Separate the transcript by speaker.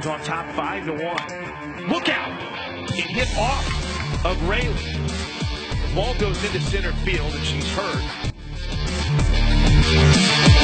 Speaker 1: on top 5-1. Look out! It hit off of Rayleigh. The ball goes into center field, and she's hurt.